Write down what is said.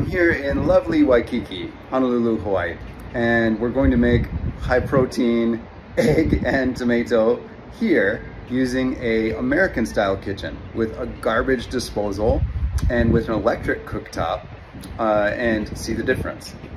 I'm here in lovely Waikiki, Honolulu, Hawaii, and we're going to make high protein egg and tomato here using a American style kitchen with a garbage disposal and with an electric cooktop, and see the difference.